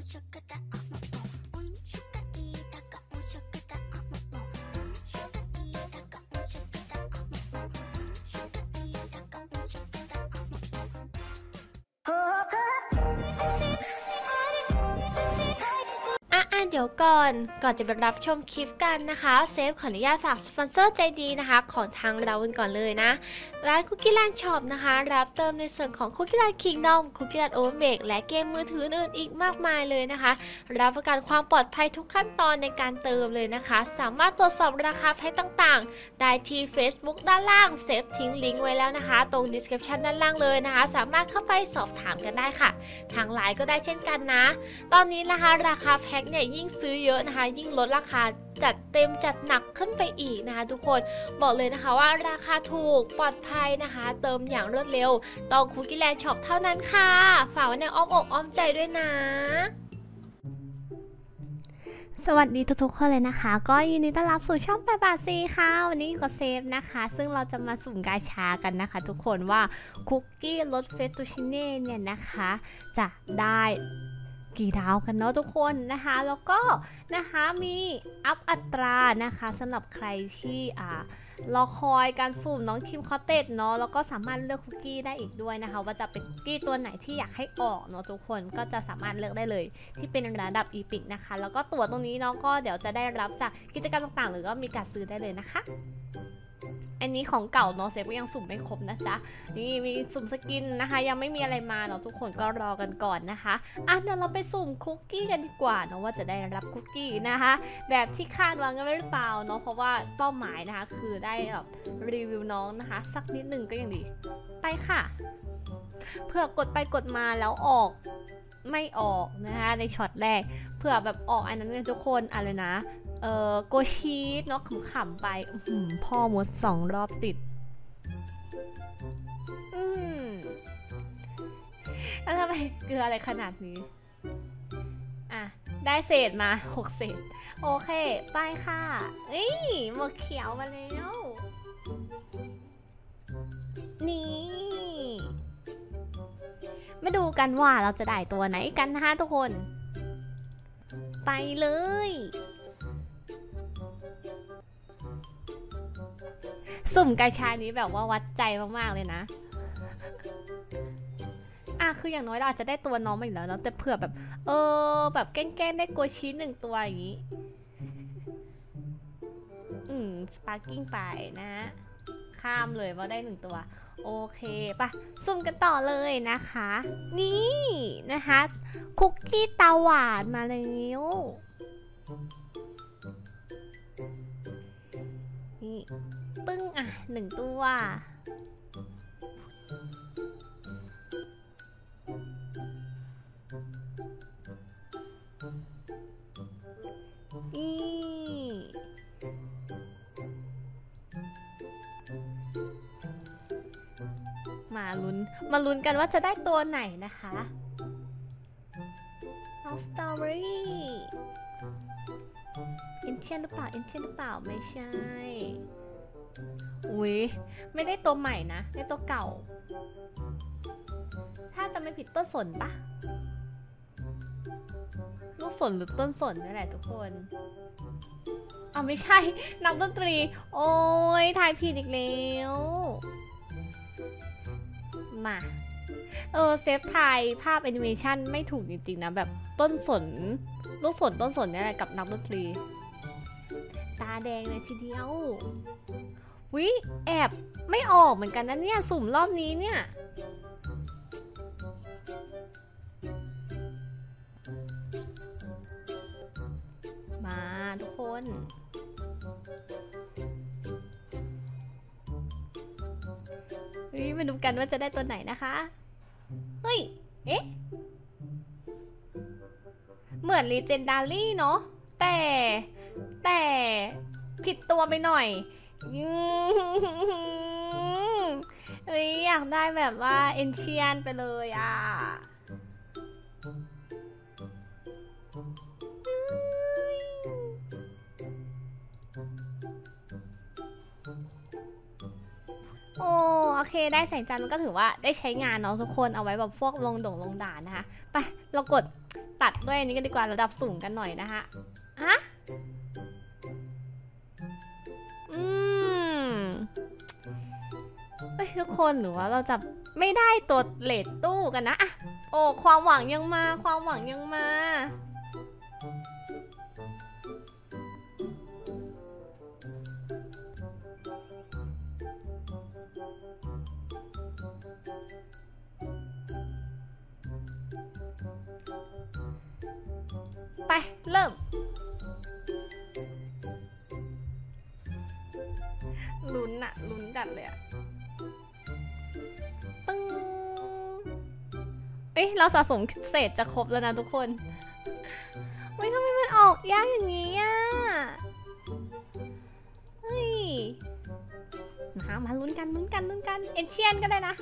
เดี๋ยวก่อนจะไปรับชมคลิปกันนะคะเซฟขออนุญาตฝากสปอนเซอร์ใจดีนะคะของทางเรากันก่อนเลยนะร้านคุกกี้แลนด์ช็อปนะคะรับเติมในส่วนของคุกกี้แลนด์คิงดอมคุกกี้แลนด์โอเวอร์เบกและเกมมือถืออื่นอีกมากมายเลยนะคะรับประกันความปลอดภัยทุกขั้นตอนในการเติมเลยนะคะสามารถตรวจสอบราคาแพ็คต่างๆได้ที่ Facebook ด้านล่างเซฟทิ้งลิงก์ไว้แล้วนะคะตรง description ด้านล่างเลยนะคะสามารถเข้าไปสอบถามกันได้ค่ะทางไลน์ก็ได้เช่นกันนะตอนนี้นะคะราคาแพ็คเนี่ยยิ่งซื้อเยอะนะคะยิ่งลดราคาจัดเต็มจัดหนักขึ้นไปอีกนะคะทุกคนบอกเลยนะคะว่าราคาถูกปลอดภัยนะคะเติมอย่างรวดเร็วต้องคุกกี้แลนด์ช็อปเท่านั้นค่ะฝากไว้ในอ้อมอกอ้อมใจด้วยนะสวัสดีทุกๆคนเลยนะคะก็ยินดีต้อนรับสู่ช่อง8 บาท ซีค่ะวันนี้ก็เซฟนะคะซึ่งเราจะมาสุ่มกาชากันนะคะทุกคนว่าคุกกี้รสเฟตตูชิเน่เนี่ยนะคะจะได้กี่ดาวกันเนาะทุกคนนะคะแล้วก็นะคะมีอัพอัตรานะคะสำหรับใครที่รอคอยการสุ่มน้องคิมคอตเต็ดเนาะแล้วก็สามารถเลือกคุกกี้ได้อีกด้วยนะคะว่าจะเป็นคุกกี้ตัวไหนที่อยากให้ออกเนาะทุกคนก็จะสามารถเลือกได้เลยที่เป็นระดับอีพิกนะคะแล้วก็ตั๋วตรงนี้เนาะก็เดี๋ยวจะได้รับจากกิจกรรมต่างๆหรือก็มีการซื้อได้เลยนะคะอันนี้ของเก่าเนาะเซฟก็ยังสุ่มไม่ครบนะจ๊ะนี่มีสุ่มสกินนะคะยังไม่มีอะไรมาเนาะทุกคนก็รอกันก่อนนะคะเดี๋ยวเราไปสุ่มคุกกี้กันดีกว่าเนาะว่าจะได้รับคุกกี้นะคะแบบที่คาดหวังกันไว้หรือเปล่าเนาะเพราะว่าเป้าหมายนะคะคือได้แบบรีวิวน้องนะคะสักนิดหนึ่งก็ยังดีไปค่ะเผื่อกดไปกดมาแล้วออกไม่ออกนะคะในช็อตแรกเผื่อแบบออกอันนั้นเนี่ยทุกคนอะไรนะโกชีสเนาะขำๆไปพ่อมด2 รอบติดแล้วทำไมเกลืออะไรขนาดนี้ได้เศษมา6 เศษโอเคไปค่ะหมวกเขียวมาแล้วนี่มาดูกันว่าเราจะได้ตัวไหนกันนะคะทุกคนไปเลยสุ่มกาชานี้แบบว่าวัดใจมากๆเลยนะคืออย่างน้อยเราอาจจะได้ตัวน้องมาอีกแล้วเนาะแต่เผื่อแบบแบบแกล้งได้โกชี1 ตัวอย่างนี้สปาร์กิ้งไปนะข้ามเลยว่าได้1 ตัวโอเคปะสุ่มกันต่อเลยนะคะนี่นะคะคุกกี้ตาหวานมาแล้วนี่ปึ้ง1 ตัวมาลุ้นกันว่าจะได้ตัวไหนนะคะน้องสตรอเบอรี่เอนเชียนหรือเปล่าไม่ใช่ไม่ได้ตัวใหม่นะได้ตัวเก่าถ้าจะไม่ผิดต้นสนปะลูกสนหรือต้นสนนี่แหละทุกคนไม่ใช่นักดนตรีโอ้ยทายผิดอีกแล้วมาเซฟไทยภาพแอนิเมชันไม่ถูกจริงๆนะแบบต้นสนลูกสนต้นสนนี่แหละกับนักดนตรีตาแดงเลยทีเดียวแอบไม่ออกเหมือนกันนะเนี่ยสุ่มรอบนี้เนี่ยมาทุกคนมาดูกันว่าจะได้ตัวไหนนะคะเหมือน Legendary เนาะแต่ผิดตัวไปหน่อยอยากได้แบบว่าเอนเชียนไปเลยโอเคได้แสงจันทร์มันก็ถือว่าได้ใช้งานเนาะทุกคนเอาไว้แบบพวกลงด่านนะคะไปเรากดตัดด้วยอันนี้กันดีกว่าระดับสูงกันหน่อยนะคะฮะเฮ้ยทุกคนหรือว่าเราจะไม่ได้ตัวเลทตู้กันนะอะโอ้ความหวังยังมาความหวังยังมาไปเริ่มลุ้นอะลุ้นจัดเลยอะปึ้งเอ้ยเราสะสมเศษจะครบแล้วนะทุกคนเฮ้ยทำไมมันออกยากอย่างนี้อะเฮ้ยมาลุ้นกันเอเชียนก็ได้นะ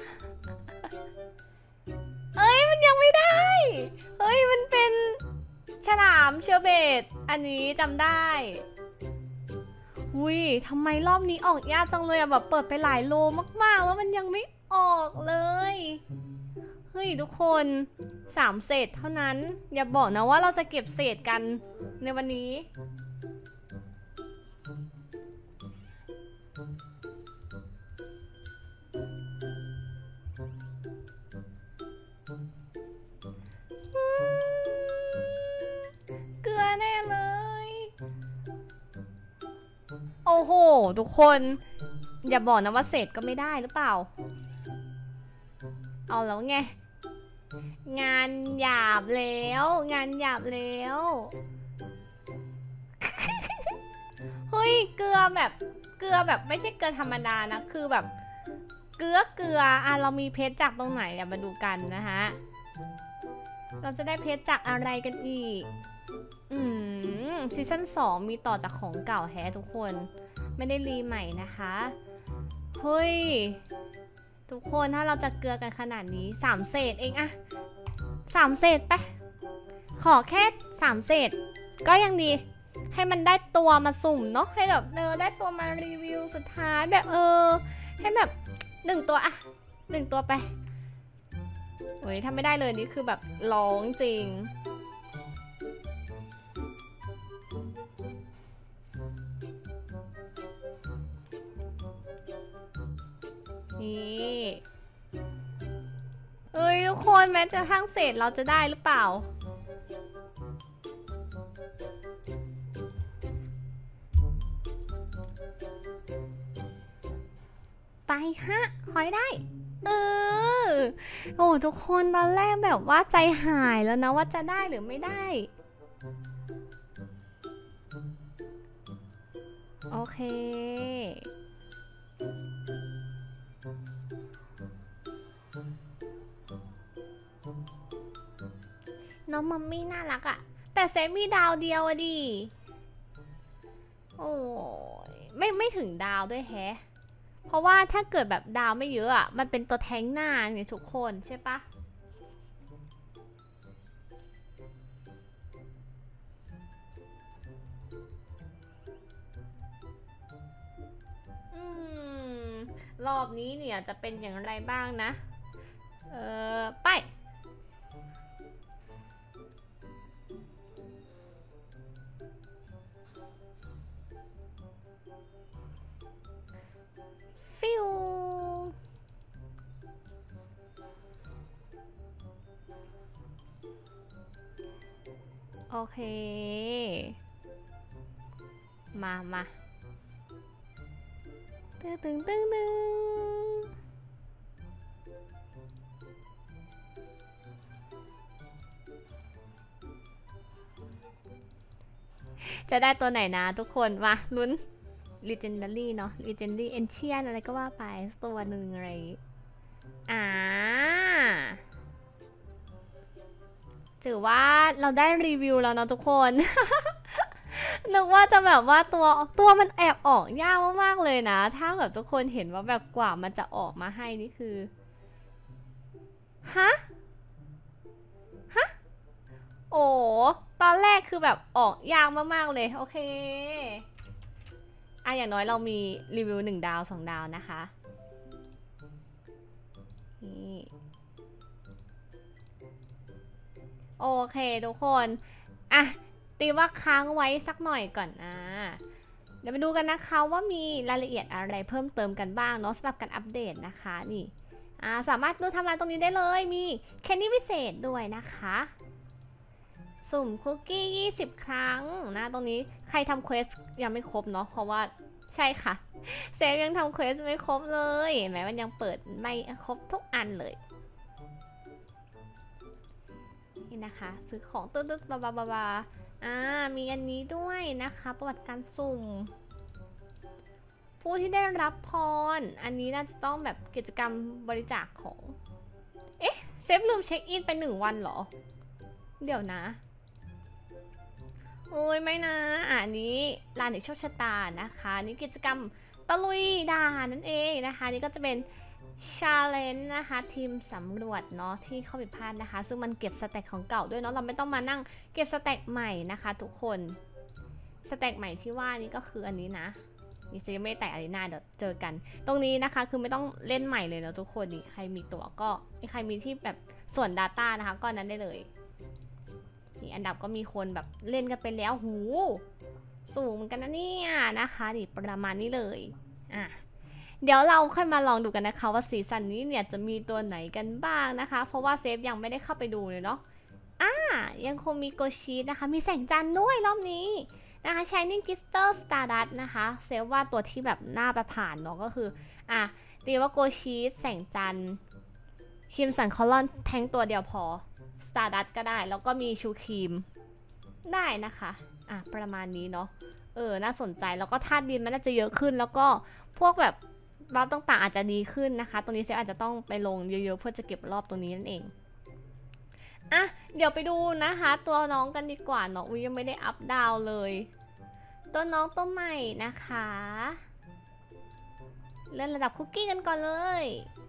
เอ้ยมันยังไม่ได้เฮ้ยมันเป็นฉลามเชอร์เบตอันนี้จำได้อุ้ยทำไมรอบนี้ออกยากจังเลยอะแบบเปิดไปหลายโลมากๆแล้วมันยังไม่ออกเลยเฮ้ยทุกคน3เศษเท่านั้นอย่าบอกนะว่าเราจะเก็บเศษกันในวันนี้เกลือแน่เลยโอ้โหทุกคนอย่าบอกนะว่าเศษก็ไม่ได้หรือเปล่าเอาแล้วไงงานหยาบแล้วเฮ้ยเกลือแบบไม่ใช่เกลือธรรมดานะคือแบบเกลืออ่ะเรามีเพชรจากตรงไหนอ่ะมาดูกันนะคะเราจะได้เพชรจากอะไรกันอีกซีซั่น2มีต่อจากของเก่าแฮะทุกคนไม่ได้รีใหม่นะคะเฮ้ยทุกคนถ้าเราจะเกลือกันขนาดนี้3เศษเองอะ3เศษไปขอแค่3เศษก็ยังดีให้มันได้ตัวมาสุ่มเนาะให้แบบได้ตัวมารีวิวสุดท้ายแบบให้แบบ1ตัวอะ1ตัวไปโอ้ยถ้าไม่ได้เลยนี่คือแบบร้องจริงนี่เอ้ยทุกคนแม้จะทั้งเศษเราจะได้หรือเปล่าไปฮะขอให้ได้โอ้ทุกคนตอนแรกแบบว่าใจหายแล้วนะว่าจะได้หรือไม่ได้โอเคน้องมัมมี่น่ารักอะแต่เซฟมีดาวเดียวอะดิโอ้ยไม่ถึงดาวด้วยแฮะเพราะว่าถ้าเกิดแบบดาวไม่เยอะอะมันเป็นตัวแทงหน้าเนี่ยทุกคนใช่ปะรอบนี้เนี่ยจะเป็นอย่างไรบ้างนะไปฟิวโอเคมาตึงจะได้ตัวไหนนะทุกคนมาลุ้น Legendary เนาะ Legendary Ancient อะไรก็ว่าไปตัวหนึ่งอะไรถือว่าเราได้รีวิวแล้วเนาะทุกคน นึกว่าจะแบบว่าตัวมันแอบออกยากมากๆเลยนะถ้าแบบทุกคนเห็นว่าแบบกว่ามันจะออกมาให้นี่คือฮะโอ้ตอนแรกคือแบบออกยากมากๆเลยโอเคอย่างน้อยเรามีรีวิว1 ดาว 2 ดาวนะคะนี่โอเคทุกคนอ่ะตีว่าค้างไว้สักหน่อยก่อนเดี๋ยวมาดูกันนะคะว่ามีรายละเอียดอะไรเพิ่มเติมกันบ้างเนาะสำหรับการอัปเดตนะคะนี่สามารถดูทำลายตรงนี้ได้เลยมีแคนดี้พิเศษด้วยนะคะสุ่มคุกกี้20 ครั้งนะตรงนี้ใครทำเควสยังไม่ครบเนาะเพราะว่าใช่ค่ะเซฟยังทำเควสไม่ครบเลยแม้มันยังเปิดไม่ครบทุกอันเลยนี่นะคะซื้อของตึ๊ดๆบามีอันนี้ด้วยนะคะประวัติการสุ่มผู้ที่ได้รับพรอันนี้น่าจะต้องแบบกิจกรรมบริจาคของเซฟลืมเช็คอินไป1 วันเหรอเดี๋ยวนะโอ้ยไม่นะอันนี้ลานแห่งโชคชะตานะคะนี่กิจกรรมตะลุยด่านนั่นเองนะคะนี่ก็จะเป็นชาเลนจ์นะคะทีมสำรวจเนาะที่เข้าผิดพลาดนะคะซึ่งมันเก็บสแต็กของเก่าด้วยเนาะเราไม่ต้องมานั่งเก็บสแต็กใหม่นะคะทุกคนสแต็กใหม่ที่ว่านี่ก็คืออันนี้นะนี่จะไม่แตกอารีนาเดี๋ยวเจอกันตรงนี้นะคะคือไม่ต้องเล่นใหม่เลยนะทุกคนนี่ใครมีตัวก็ใครมีที่แบบส่วน Data นะคะก็นั้นได้เลยนี่อันดับก็มีคนแบบเล่นกันไปแล้วหูสูงเหมือนกันนะเนี่ยนะคะนี่ประมาณนี้เลยเดี๋ยวเราค่อยมาลองดูกันนะคะว่าซีซั่นนี้เนี่ยจะมีตัวไหนกันบ้างนะคะเพราะว่าเซฟยังไม่ได้เข้าไปดูเลยเนาะยังคงมีโกชีนะคะมีแสงจันทร์ด้วยรอบนี้นะคะ Shining Glitter Stardust นะคะเซฟว่าตัวที่แบบหน้าไปผ่านเนาะก็คือตีว่าโกชีแสงจันทร์คิมสันคอลลอนแทงตัวเดียวพอ Stardust ก็ได้แล้วก็มีชูครีมได้นะคะประมาณนี้เนาะน่าสนใจแล้วก็ธาตุดินมันน่าจะเยอะขึ้นแล้วก็พวกแบบรอบต่างๆอาจจะดีขึ้นนะคะตรงนี้เซฟอาจจะต้องไปลงเยอะๆเพื่อจะเก็บรอบตรงนี้นั่นเองเดี๋ยวไปดูนะคะตัวน้องกันดีกว่าเนาะยังไม่ได้อัพดาวเลยตัวน้องตัวใหม่นะคะเล่นระดับคุกกี้กันก่อนเลย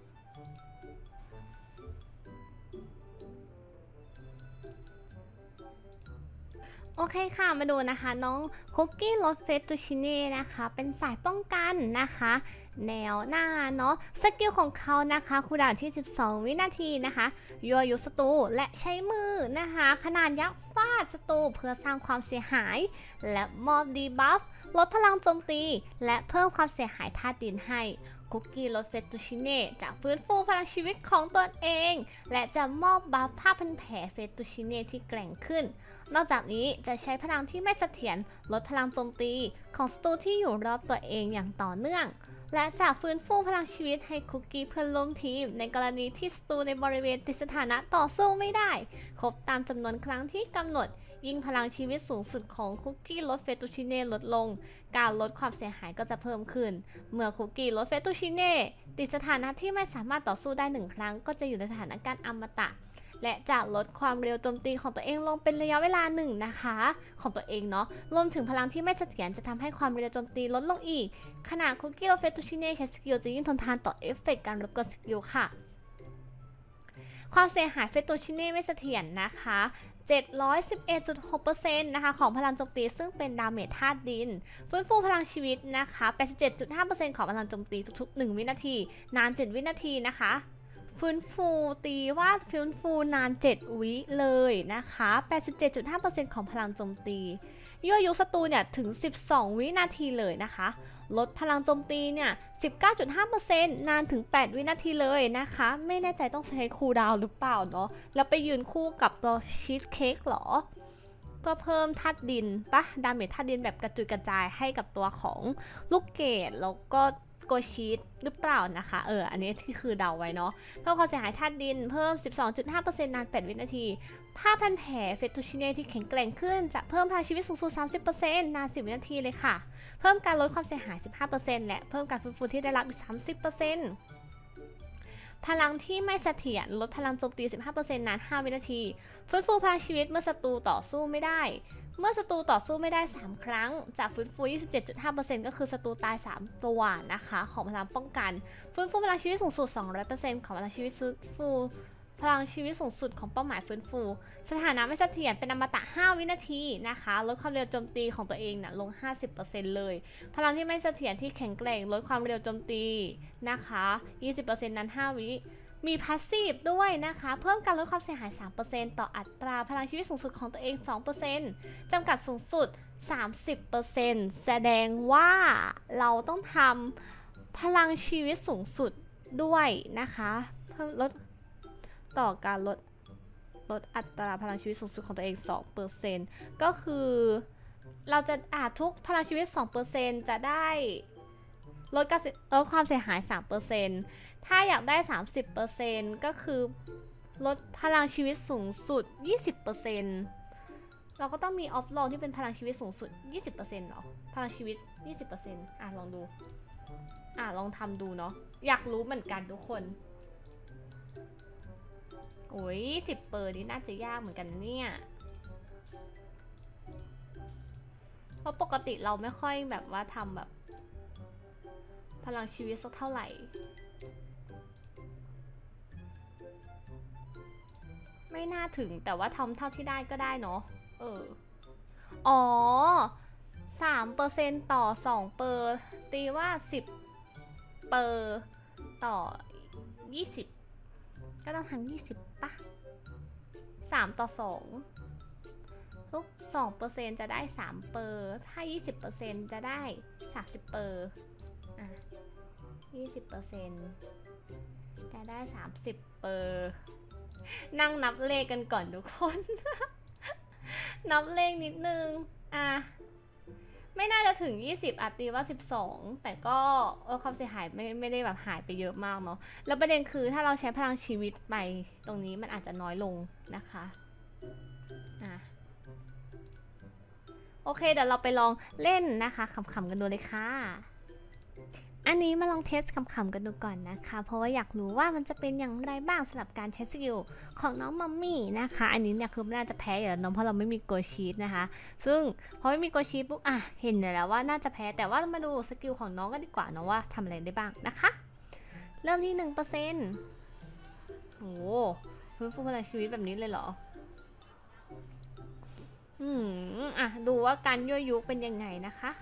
โอเคค่ะมาดูนะคะน้องคุกกี้รสเฟตตูชิเน่นะคะเป็นสายป้องกันนะคะแนวหน้าเนาะสกิลของเขานะคะคูลดาวน์ที่12 วินาทีนะคะยั่วยุศัตรูและใช้มือนะคะขนาดยักษ์ฟาดศัตรูเพื่อสร้างความเสียหายและมอบดีบัฟลดพลังโจมตีและเพิ่มความเสียหายธาตุดินให้คุกกี้รสเฟตตูชิเน่จะฟื้นฟูพลังชีวิตของตนเองและจะมอบบัฟผ้าพันแผลเฟตตูชิเน่ที่แกร่งขึ้นนอกจากนี้จะใช้พลังที่ไม่เสถียรลดพลังโจมตีของศัตรูที่อยู่รอบตัวเองอย่างต่อเนื่องและจะฟื้นฟูพลังชีวิตให้คุกกี้เพื่อนร่วมทีมในกรณีที่ศัตรูในบริเวณติดสถานะต่อสู้ไม่ได้ครบตามจำนวนครั้งที่กำหนดยิ่งพลังชีวิตสูงสุดของคุกกี้รสเฟตตูชิเน่ลดลงการลดความเสียหายก็จะเพิ่มขึ้นเมื่อคุกกี้รสเฟตตูชิเน่ติดสถานะที่ไม่สามารถต่อสู้ได้1 ครั้งก็จะอยู่ในสถานการณ์อมตะและจะลดความเร็วโจมตีของตัวเองลงเป็นระยะเวลา1นะคะของตัวเองเนาะรวมถึงพลังที่ไม่เสถียรจะทำให้ความเร็วโจมตีลดลงอีกขณะคุกกี้รสเฟตตูชิเน่ใช้สกิลจะยิ่งทนทานต่อเอฟเฟกต์การรบกวนสกิลค่ะความเสียหายเฟตตูชิเน่ไม่เสถียรนะคะ711.6% นะคะของพลังโจมตีซึ่งเป็นดาเมจธาตุดินฟื้นฟูพลังชีวิตนะคะ 87.5% ของพลังโจมตีทุกๆ1 วินาทีนาน7 วินาทีนะคะฟื้นฟูตีว่าฟื้นฟูนาน7 วิเลยนะคะ 87.5% ของพลังโจมตียั่วยุศัตรูเนี่ยถึง12 วินาทีเลยนะคะลดพลังโจมตีเนี่ย 19.5% นานถึง8 วินาทีเลยนะคะไม่แน่ใจต้องใช้คูลดาวน์หรือเปล่าเนาะแล้วไปยืนคู่กับตัวชีสเค้กหรอก็เพิ่มธาตุดินดาเมจธาตุดินแบบกระจุยกระจายให้กับตัวของลูกเกดแล้วก็โกชีสหรือเปล่านะคะอันนี้ที่คือเดาไว้เนาะเพิ่มความเสียหายธาตุดินเพิ่ม 12.5% นาน8 วินาทีผ้าพันแผลเฟตตูชิเน่ที่แข็งแกร่งขึ้นจะเพิ่มพลังชีวิตสูงสุด 30% นาน10 วินาทีเลยค่ะเพิ่มการลดความเสียหาย 15% และเพิ่มการฟื้นฟูที่ได้รับอีก 30%พลังที่ไม่เสถียรลดพลังโจมตี 15% นาน5 วินาทีฟื้นฟูพลังชีวิตเมื่อศัตรูต่อสู้ไม่ได้เมื่อศัตรูต่อสู้ไม่ได้3 ครั้งจะฟื้นฟู 27.5% ก็คือศัตรูตาย3 ตัวนะคะของพลังป้องกันฟื้นฟูพลังชีวิตสูงสุด 200% ของพลังชีวิตฟื้นฟูพลังชีวิตสูงสุดของเป้าหมายฟื้นฟูสถานะไม่เสถียรเป็นอมตะ5 วินาทีนะคะลดความเร็วโจมตีของตัวเองนะลง 50% เลยพลังที่ไม่เสถียรที่แข็งแกร่งลดความเร็วโจมตีนะคะ 20% นั้น5 วิมีพาสซีฟด้วยนะคะเพิ่มการลดความเสียหาย 3% ต่ออัตราพลังชีวิตสูงสุดของตัวเอง 2% จำกัดสูงสุด 30% แสดงว่าเราต้องทำพลังชีวิตสูงสุดด้วยนะคะเพิ่มลดต่อการลดอัตราพลังชีวิตสูงสุดของตัวเอง 2% ก็คือเราจะทุกพลังชีวิต 2% จะได้ลดความเสียหาย 3%ถ้าอยากได้ 30% ก็คือลดพลังชีวิตสูงสุด 20% เราก็ต้องมีออฟโหลดที่เป็นพลังชีวิตสูงสุด 20% เหรอพลังชีวิต 20% ลองดูลองทำดูเนาะอยากรู้เหมือนกันทุกคนโอ้ย10เปอร์นี่น่าจะยากเหมือนกันเนี่ยเพราะปกติเราไม่ค่อยแบบว่าทำแบบพลังชีวิตสักเท่าไหร่ไม่น่าถึงแต่ว่าทำเท่าที่ได้ก็ได้เนาะ3% ต่อ2เปอร์ตีว่า10เปอร์ต่อ20ก็ต้องทำ20ป่ะ3ต่อ2ทุก 2% จะได้3เปอร์ถ้า 20% จะได้30เปอร์20% จะได้30เปอร์นั่งนับเลขกันก่อนทุกคน นับเลขนิดนึงไม่น่าจะถึง20ตีว่า12แต่ก็ความเสียหายไม่ได้แบบหายไปเยอะมากเนาะแล้วประเด็นคือถ้าเราใช้พลังชีวิตไปตรงนี้มันอาจจะน้อยลงนะคะโอเคเดี๋ยวเราไปลองเล่นนะคะขำๆกันดูเลยค่ะอันนี้มาลองเทสขำๆกันดูก่อนนะคะเพราะว่าอยากรู้ว่ามันจะเป็นอย่างไรบ้างสำหรับการใช้สกิลของน้องมัมมี่นะคะอันนี้เนี่ยคือน่าจะแพ้อยู่แล้วเนาะเพราะเราไม่มีโกชีตนะคะซึ่งพอไม่มีโกชีตปุ๊บเห็นแล้วว่าน่าจะแพ้แต่ว่ามาดูสกิลของน้องกันดีกว่าเนาะว่าทำอะไรได้บ้างนะคะเริ่มที่ 1% โอ้ฟื้นฟูพลังชีวิตแบบนี้เลยเหรอดูว่าการยั่วยุเป็นยังไงนะคะ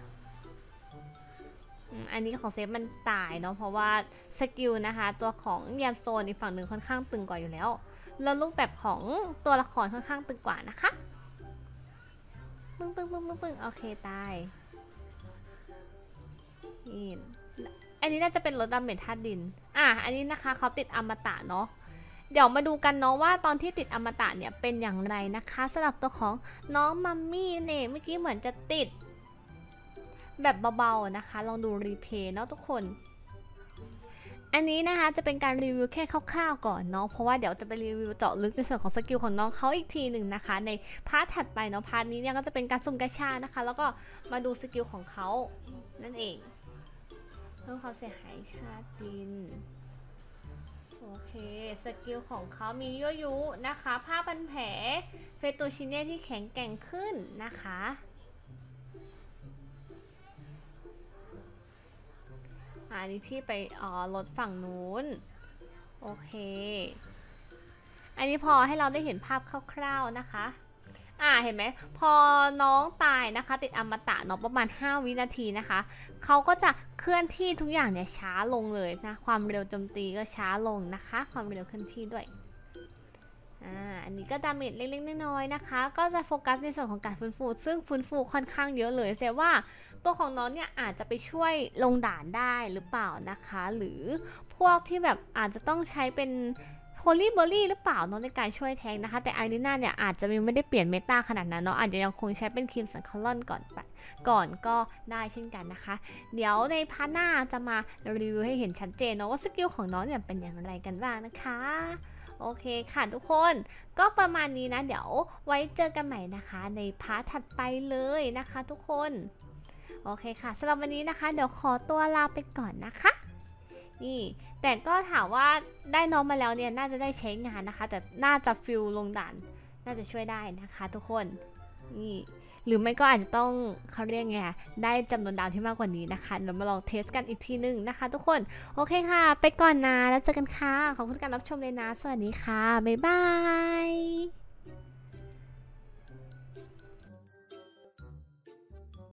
อันนี้ของเซฟมันตายเนาะเพราะว่าสกิลนะคะตัวของแยมโซนอีกฝั่งหนึ่งค่อนข้างตึงกว่าอยู่แล้วแล้วรูปแบบของตัวละครค่อนข้างตึงกว่านะคะปึ้งโอเคตายนี่อันนี้น่าจะเป็นลดดาเมจธาตุดินอันนี้นะคะเขาติดอมตะเนาะเดี๋ยวมาดูกันเนาะว่าตอนที่ติดอมตะเนี่ยเป็นอย่างไรนะคะสำหรับตัวของน้องมัมมี่เนี่ยเมื่อกี้เหมือนจะติดแบบเบาๆนะคะลองดูรีเพย์เนาะทุกคนอันนี้นะคะจะเป็นการรีวิวแค่คร่าวๆก่อนเนาะเพราะว่าเดี๋ยวจะไปรีวิวเจาะลึกในส่วนของสกิลของน้องเขาอีกทีหนึ่งนะคะในพาร์ทถัดไปเนาะพาร์ทนี้เนี่ยก็จะเป็นการสุ่มกาชานะคะแล้วก็มาดูสกิลของเขานั่นเองเพิ่มความเสียหายธาตุดินโอเคสกิลของเขามียั่วยุนะคะผ้าพันแผลเฟโตชิเน่ที่แข็งแกร่งขึ้นนะคะอันนี้ที่ไปรถฝั่งนู้นโอเคอันนี้พอให้เราได้เห็นภาพคร่าวๆนะคะเห็นไหมพอน้องตายนะคะติดอมตะเนาะประมาณ5วินาทีนะคะเขาก็จะเคลื่อนที่ทุกอย่างเนี่ยช้าลงเลยนะความเร็วโจมตีก็ช้าลงนะคะความเร็วเคลื่อนที่ด้วยอันนี้ก็ดาเมจเล็กๆน้อยๆนะคะก็จะโฟกัสในส่วนของการฟื้นฟูซึ่งฟื้นฟูค่อนข้างเยอะเลยแสดงว่าตัวของน้องเนี่ยอาจจะไปช่วยลงด่านได้หรือเปล่านะคะหรือพวกที่แบบอาจจะต้องใช้เป็นโฮลี่เบอร์รี่หรือเปล่าเนาะในการช่วยแทงนะคะแต่ไอริน่าเนี่ยอาจจะไม่ได้เปลี่ยนเมตาขนาดนั้นเนาะอาจจะยังคงใช้เป็นครีมสันคาลอนก่อนก็ได้เช่นกันนะคะเดี๋ยวในพาร์ทหน้าจะมารีวิวให้เห็นชัดเจนเนาะว่าสกิลของน้องเนี่ยเป็นอย่างไรกันบ้างนะคะโอเคค่ะทุกคนก็ประมาณนี้นะเดี๋ยวไว้เจอกันใหม่นะคะในพาร์ทถัดไปเลยนะคะทุกคนโอเคค่ะสำหรับวันนี้นะคะเดี๋ยวขอตัวลาไปก่อนนะคะนี่แต่ก็ถามว่าได้น้องมาแล้วเนี่ยน่าจะได้ใช้งานนะคะแต่น่าจะฟิลลงด่านน่าจะช่วยได้นะคะทุกคนนี่หรือไม่ก็อาจจะต้องเขาเรียกไงได้จำนวนดาวที่มากกว่านี้นะคะเดี๋ยวมาลองเทสกันอีกทีนึงนะคะทุกคนโอเคค่ะไปก่อนนะแล้วเจอกันค่ะขอบคุณการรับชมเลยนะสวัสดีค่ะบ๊ายบาย